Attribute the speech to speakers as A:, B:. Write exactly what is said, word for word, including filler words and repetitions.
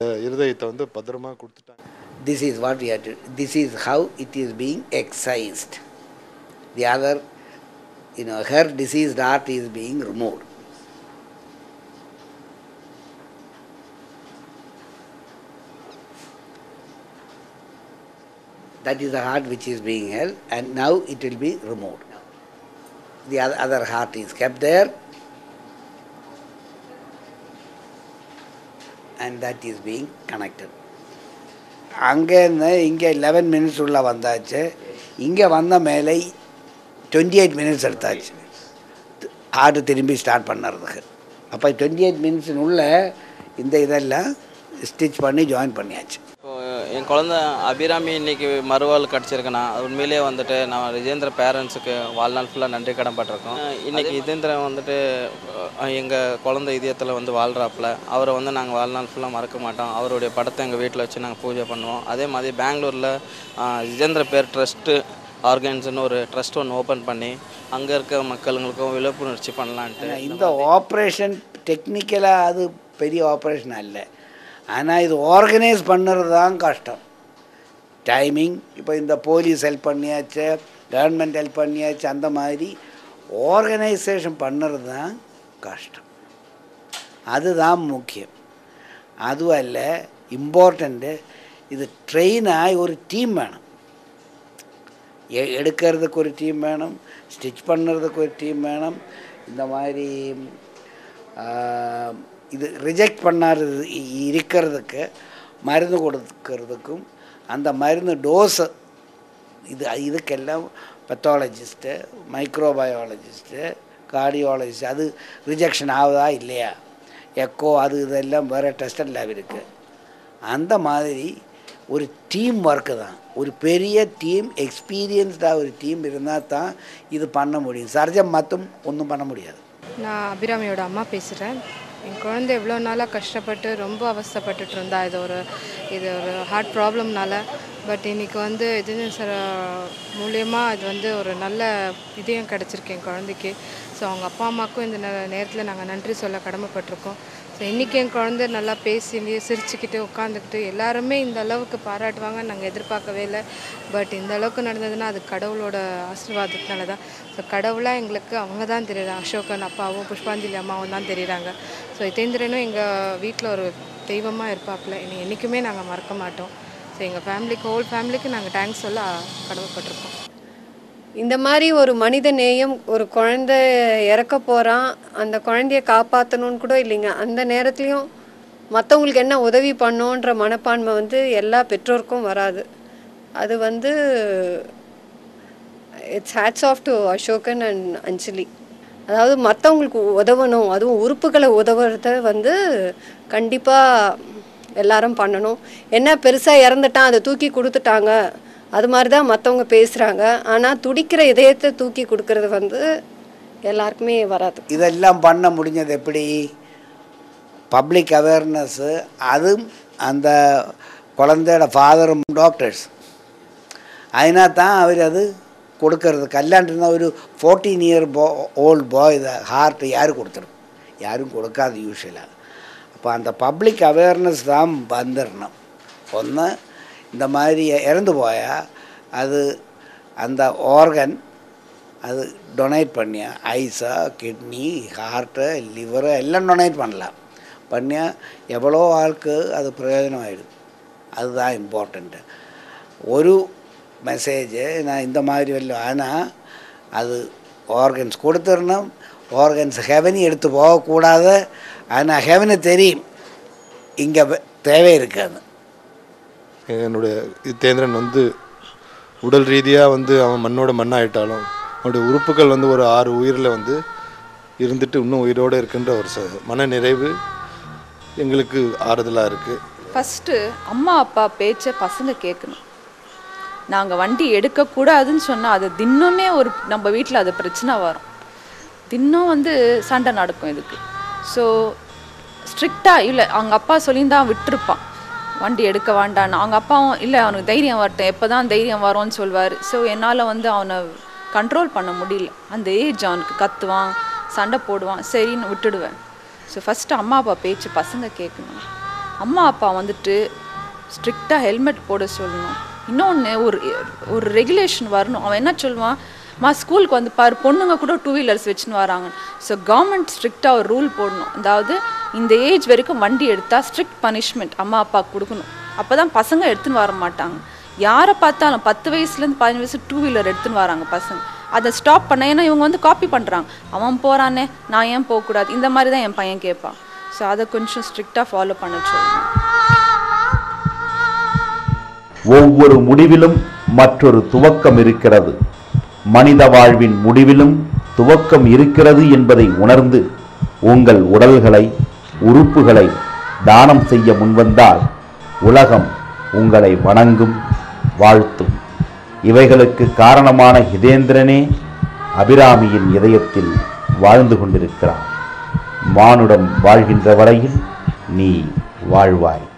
A: இருதயத்தை வந்து பத்திரமா கொடுத்துட்டாங்க.
B: This is what we have to, this is how it is being excised. The other, you know, her deceased heart is being removed. That is the heart which is being held, and now it will be removed. The other heart is kept there, and that is being connected. அங்கேருந்து இங்கே eleven minutes உள்ள வந்தாச்சு. இங்கே வந்த மேலே twenty-eight minutes எடுத்தாச்சு heart திரும்பி start பண்ணுறதுக்கு. அப்போ twenty-eight minutes உள்ள இந்த இதெல்லாம் ஸ்டிச் பண்ணி ஜாயின் பண்ணியாச்சு.
C: என் குழந்தை அபிராமி இன்றைக்கி மறுவாள் கிடச்சிருக்குண்ணா. உண்மையிலே வந்துட்டு நான் விஜேந்திர பேரண்ட்ஸுக்கு வாழ்நாள் ஃபுல்லாக நன்றி கடன்பட்டிருக்கோம். இன்றைக்கி இதேந்திரன் வந்துட்டு எங்கள் குழந்தை இதயத்தில் வந்து வாழ்கிறாப்புல. அவரை வந்து நாங்கள் வாழ்நாள் ஃபுல்லாக மறக்க மாட்டோம். அவருடைய படத்தை எங்கள் வீட்டில் வச்சு நாங்கள் பூஜை பண்ணுவோம். அதே மாதிரி பெங்களூரில் விஜேந்திர பேர் ட்ரஸ்ட்டு ஆர்கன்ஸ்னு ஒரு ட்ரஸ்ட் ஒன்று ஓப்பன் பண்ணி அங்கே இருக்க மக்களுங்களுக்கும் விழிப்புணர்ச்சி பண்ணலான்ட்டு.
B: இந்த ஆப்ரேஷன் டெக்னிக்கலாக அது பெரிய ஆப்ரேஷன் அல்ல, ஆனால் இது ஆர்கனைஸ் பண்ணுறது தான் கஷ்டம். டைமிங் இப்போ இந்த போலீஸ் ஹெல்ப் பண்ணியாச்சு, கவர்மெண்ட் ஹெல்ப் பண்ணியாச்சு, அந்த மாதிரி ஆர்கனைசேஷன் பண்ணுறது தான் கஷ்டம். அதுதான் முக்கியம். அதுவும் அல்ல இம்பார்ட்டண்ட்டு, இது ட்ரெயினாக ஒரு டீம் வேணும். எ எடுக்கிறதுக்கு ஒரு டீம் வேணும், ஸ்டிச் பண்ணுறதுக்கு ஒரு டீம் வேணும். இந்த மாதிரி இது ரிஜெக்ட் பண்ணாது இருக்கிறதுக்கு மருந்து கொடுக்கறதுக்கும் அந்த மருந்து டோஸு இது இதுக்கெல்லாம் பெத்தாலஜிஸ்ட்டு, மைக்ரோபயாலஜிஸ்ட்டு, கார்டியாலஜிஸ்ட், அது ரிஜெக்ஷன் ஆகுதா இல்லையா, எக்கோ அது இதெல்லாம் வேறு டெஸ்டட் லேப் இருக்குது. அந்த மாதிரி ஒரு டீம் ஒர்க்கு தான். ஒரு பெரிய டீம், எக்ஸ்பீரியன்ஸ்டாக ஒரு டீம் இருந்தால் தான் இது பண்ண முடியும். சர்ஜன் மட்டும் ஒன்றும் பண்ண முடியாது.
D: நான் அபிராமியோட அம்மா பேசுகிறேன். என் குழந்தை எவ்வளோ நாளாக கஷ்டப்பட்டு ரொம்ப அவஸ்தைப்பட்டுட்டு இருந்தா இது ஒரு இது ஒரு ஹார்ட் ப்ராப்ளம்னால. பட் இன்றைக்கி வந்து இது சார் மூலியமாக இது வந்து ஒரு நல்ல இதயம் கிடச்சிருக்கு என் குழந்தைக்கு. ஸோ அவங்க அப்பா அம்மாவுக்கும் இந்த நேரத்தில் நாங்கள் நன்றி சொல்ல கடமைப்பட்டிருக்கோம். ஸோ இன்றைக்கி என் குழந்தை நல்லா பேசி சிரிச்சுக்கிட்டு உட்காந்துக்கிட்டு எல்லாருமே இந்த அளவுக்கு பாராட்டுவாங்க நாங்கள் எதிர்பார்க்கவே இல்லை. பட் இந்த அளவுக்கு நடந்ததுன்னா அது கடவுளோட ஆசீர்வாதத்தினால தான். ஸோ கடவுளாக எங்களுக்கு அவங்க தான் தெரியுறாங்க. அசோகன் அப்பாவும் புஷ்பாஞ்சலி அம்மாவும் தான் தெரியுறாங்க. ஸோ இதேந்திரனும் எங்கள் வீட்டில் ஒரு தெய்வமாக இருப்பாப்புல. இனி என்றைக்குமே நாங்கள் மறக்க மாட்டோம். ஸோ எங்கள் ஃபேமிலிக்கு, ஹோல் ஃபேமிலிக்கு நாங்கள் தேங்க்ஸ் சொல்ல கடமைப்பட்டிருக்கோம்.
E: இந்த மாதிரி ஒரு மனித நேயம், ஒரு குழந்தை இறக்க போகிறான், அந்த குழந்தைய காப்பாற்றணுன்னு கூட இல்லைங்க. அந்த நேரத்துலையும் மற்றவங்களுக்கு என்ன உதவி பண்ணோன்ற மனப்பான்மை வந்து எல்லா பெற்றோருக்கும் வராது. அது வந்து it's hats off to Ashokan and Anjali. அதாவது மற்றவங்களுக்கு உதவணும், அதுவும் உறுப்புகளை உதவுறத வந்து கண்டிப்பாக எல்லாரும் பண்ணணும். என்ன பெருசாக இறந்துட்டான் அதை தூக்கி கொடுத்துட்டாங்க, அது மாதிரி தான் மற்றவங்க பேசுகிறாங்க. ஆனால் துடிக்கிற இதயத்தை தூக்கி கொடுக்கறது வந்து எல்லாருக்குமே வராது.
B: இதெல்லாம் பண்ண முடிஞ்சது எப்படி? பப்ளிக் அவேர்னஸ்ஸு, அதுவும் அந்த குழந்தையோட ஃபாதரும் டாக்டர்ஸ். அதனால் தான் அவர் அது கொடுக்கறது. கல்யாணத்துனா ஒரு ஃபோர்டீன் இயர் போ ஓல்டு பாய் இதை ஹார்ட் யாரும் கொடுத்துரும், யாரும் கொடுக்காது யூஸ்வலாக. அப்போ அந்த பப்ளிக் அவேர்னஸ் தான் வந்துடணும். ஒன்று இந்த மாதிரி இறந்து போயால் அது அந்த ஆர்கன் அது டொனேட் பண்ணியா, ஐஸா, கிட்னி, ஹார்ட்டு, லிவரு எல்லாம் டொனேட் பண்ணலாம். பண்ணியால் எவ்வளோ ஆளுக்கு அது பிரயோஜனம் ஆகிடும். அதுதான் இம்பார்ட்டண்ட்டு. ஒரு மெசேஜு நான் இந்த மாதிரி வரல, ஆனால் அது ஆர்கன்ஸ் கொடுத்துடணும். ஆர்கன்ஸ் ஹெவனி எடுத்து போகக்கூடாது. ஆனால் ஹெவனு தெரியும் இங்கே தேவை இருக்காது.
A: என்னுடைய இதேந்திரன் வந்து உடல் ரீதியாக வந்து அவன் மண்ணோட மண்ணாயிட்டாலும் அவனுடைய உறுப்புகள் வந்து ஒரு ஆறு உயிரில் வந்து இருந்துட்டு இன்னும் உயிரோடு இருக்குன்ற ஒரு ச மன நிறைவு எங்களுக்கு ஆறுதலாக இருக்குது.
F: ஃபஸ்ட்டு அம்மா அப்பா பேச்சை பசங்க கேட்கணும். நாங்கள் வண்டி எடுக்கக்கூடாதுன்னு சொன்னால் அது தினமே ஒரு நம்ம வீட்டில் அது பிரச்சனை வரும். தினம் வந்து சண்டை நடக்கும் இதுக்கு. ஸோ ஸ்ட்ரிக்டாக இல்லை, அவங்க அப்பா சொல்லியிருந்தான் விட்டுருப்பான் வண்டி எடுக்க வேண்டான்னு. அவங்க அப்பாவும் இல்லை அவனுக்கு தைரியம் வரட்டும், எப்போ தான் தைரியம் வரும்னு சொல்வார். ஸோ என்னால் வந்து அவனை கண்ட்ரோல் பண்ண முடியல. அந்த ஏஜ் அவனுக்கு கத்துவான், சண்டை போடுவான், சரின்னு விட்டுடுவேன். ஸோ ஃபஸ்ட்டு அம்மா அப்பா பேச்சு பசங்க கேட்கணும். அம்மா அப்பா வந்துட்டு ஸ்ட்ரிக்டாக ஹெல்மெட் போட சொல்லணும். இன்னொன்று ஒரு ஒரு ரெகுலேஷன் வரணும். அவன் என்ன சொல்லுவான், மா ஸ்கூலுக்கு வந்து பாரு பொண்ணுங்க கூட டூ வீலர்ஸ் வச்சுன்னு வராங்க. ஸோ கவர்மெண்ட் ஸ்ட்ரிக்டாக ஒரு ரூல் போடணும். அதாவது இந்த ஏஜ் வரைக்கும் வண்டி எடுத்தால் ஸ்ட்ரிக்ட் பனிஷ்மெண்ட் அம்மா அப்பா கொடுக்கணும். அப்போ தான் பசங்க எடுத்துன்னு வர மாட்டாங்க. யாரை பார்த்தாலும் பத்து வயசுலேருந்து பதினஞ்சு வயசு டூ வீலர் எடுத்துன்னு வராங்க பசங்க. அதை ஸ்டாப் பண்ண, ஏன்னா இவங்க வந்து காப்பி பண்ணுறாங்க. அவன் போகிறானே நான் ஏன் போகக்கூடாது, இந்த மாதிரி தான் என் பையன் கேட்பான். ஸோ அதை கொஞ்சம் ஸ்ட்ரிக்டாக ஃபாலோ பண்ண சொல்லணும்.
G: ஒவ்வொரு முடிவிலும் மற்றொரு துவக்கம் இருக்கிறது. மனித வாழ்வின் முடிவிலும் துவக்கம் இருக்கிறது என்பதை உணர்ந்து உங்கள் உடல்களை உறுப்புகளை தானம் செய்ய முன்வந்தால் உலகம் உங்களை வணங்கும், வாழ்த்தும். இவைகளுக்கு காரணமான ஹிதேந்திரனே அபிராமியின் இதயத்தில் வாழ்ந்து கொண்டிருக்கிறான். மானுடம் வாழ்கின்ற வரையில் நீ வாழ்வாய்.